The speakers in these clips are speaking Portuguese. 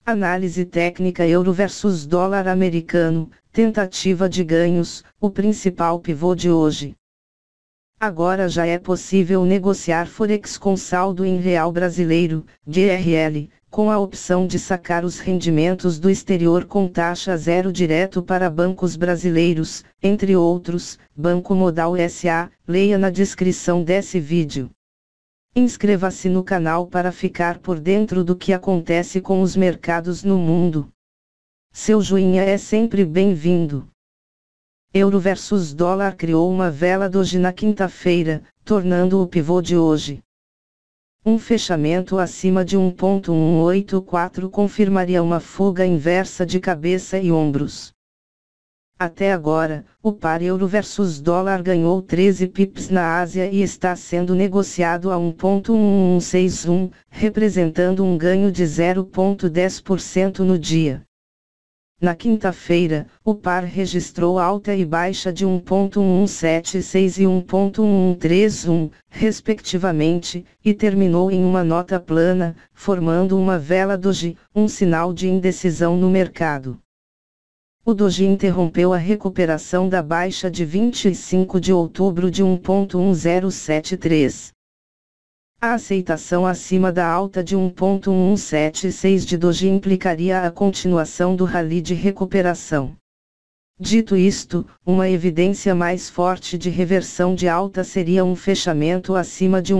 Análise técnica euro versus dólar americano, tentativa de ganhos, o principal pivô de hoje. Agora já é possível negociar Forex com saldo em real brasileiro, GRL, com a opção de sacar os rendimentos do exterior com taxa zero direto para bancos brasileiros, entre outros, Banco Modal SA, leia na descrição desse vídeo. Inscreva-se no canal para ficar por dentro do que acontece com os mercados no mundo. Seu joinha é sempre bem-vindo. Euro versus dólar criou uma vela doji na quinta-feira, tornando o pivô de hoje. Um fechamento acima de 1,184 confirmaria uma fuga inversa de cabeça e ombros. Até agora, o par euro versus dólar ganhou 13 pips na Ásia e está sendo negociado a 1,1161, representando um ganho de 0,10% no dia. Na quinta-feira, o par registrou alta e baixa de 1,176 e 1,131, respectivamente, e terminou em uma nota plana, formando uma vela doji, um sinal de indecisão no mercado. O doji interrompeu a recuperação da baixa de 25 de outubro de 1,1073. A aceitação acima da alta de 1,176 de doji implicaria a continuação do rally de recuperação. Dito isto, uma evidência mais forte de reversão de alta seria um fechamento acima de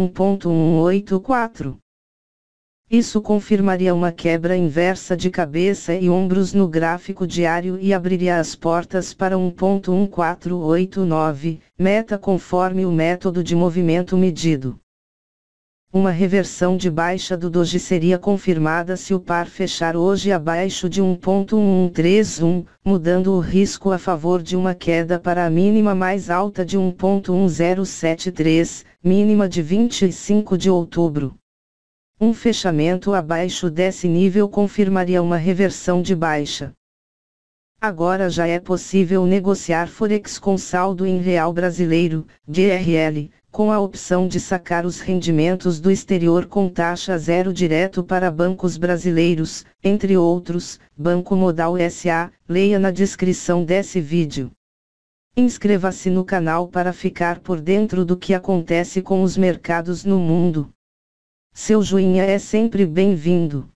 1,184. Isso confirmaria uma quebra inversa de cabeça e ombros no gráfico diário e abriria as portas para 1,1489, meta conforme o método de movimento medido. Uma reversão de baixa do doji seria confirmada se o par fechar hoje abaixo de 1,131, mudando o risco a favor de uma queda para a mínima mais alta de 1,1073, mínima de 25 de outubro. Um fechamento abaixo desse nível confirmaria uma reversão de baixa. Agora já é possível negociar Forex com saldo em real brasileiro, GRL, com a opção de sacar os rendimentos do exterior com taxa zero direto para bancos brasileiros, entre outros, Banco Modal SA, leia na descrição desse vídeo. Inscreva-se no canal para ficar por dentro do que acontece com os mercados no mundo. Seu joinha é sempre bem-vindo.